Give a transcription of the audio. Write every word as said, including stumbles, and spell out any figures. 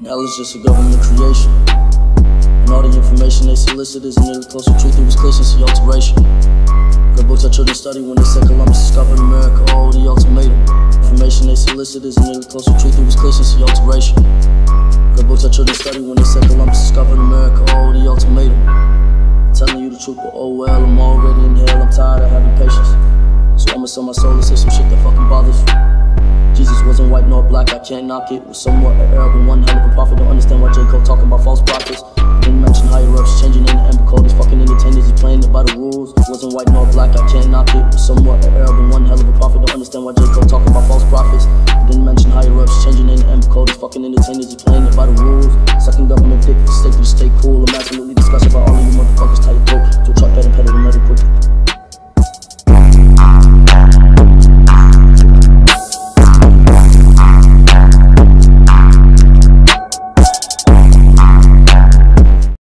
Hell is just a government creation, and all the information they solicit is near the closer truth. It was clear since the alteration. The books our children study when they said Columbus discovered America. Oh, the ultimatum. Information they solicit is near the closer truth. It was clear since the alteration. The books our children study when they said Columbus discovered America. Oh, the ultimatum. I'm telling you the truth, but oh well, I'm already in hell. I'm tired of having patience, so I'ma sell my soul and say some shit that fucking bothers you. Jesus wasn't white nor black, I can't knock it. Was somewhat an Arab and one hell of a prophet. Don't understand why J. Cole talking about false prophets. Didn't mention higher ups changing in the Amber Code. These fucking entertainers is playing it by the rules. Wasn't white nor black, I can't knock it. Was somewhat an Arab and one hell of a prophet. Don't understand why J. Cole talking about false prophets. Didn't mention higher ups changing in the Amber Code. These fucking entertainers is playing it by the rules. Sucking government dick for the sake of the stay cool.